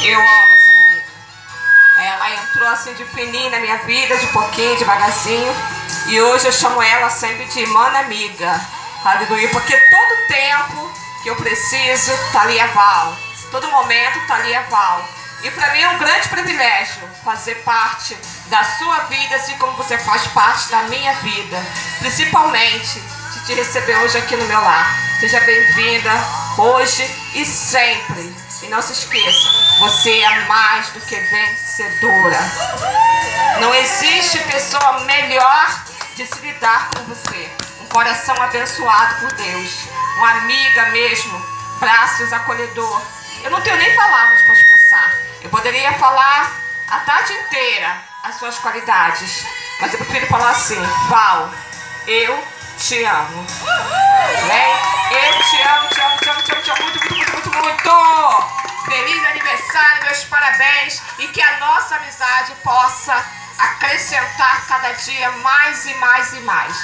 Eu amo essa menina. Ela entrou assim de fininho na minha vida, de pouquinho, devagarzinho. E hoje eu chamo ela sempre de mana amiga. Aleluia, porque todo tempo que eu preciso, tá ali a Val. Todo momento tá ali a Val. E para mim é um grande privilégio fazer parte da sua vida, assim como você faz parte da minha vida. Principalmente de te receber hoje aqui no meu lar. Seja bem-vinda hoje e sempre. E não se esqueça, você é mais do que vencedora. Não existe pessoa melhor de se lidar com você. Um coração abençoado por Deus. Uma amiga mesmo, braços acolhedor. Eu não tenho nem palavras para expressar. Eu poderia falar a tarde inteira as suas qualidades, mas eu prefiro falar assim: Val, eu te amo. Bem? Eu te amo, te amo, te amo, te amo, te amo muito, muito, muito, muito, muito. Feliz aniversário, meus parabéns, e que a nossa amizade possa acrescentar cada dia mais e mais e mais.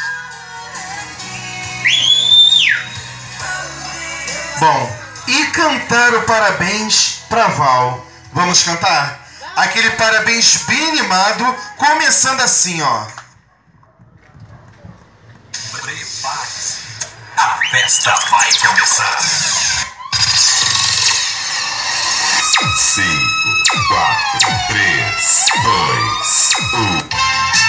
Bom, e cantar o parabéns pra Val. Vamos cantar? Aquele parabéns bem animado, começando assim, ó. Prepare-se, a festa vai começar. 5, 4, 3, 2, 1.